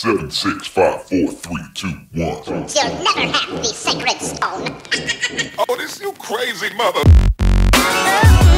7, 6, 5, 4, 3, 2, 1. You'll never have the sacred stone. Oh, this you crazy mother.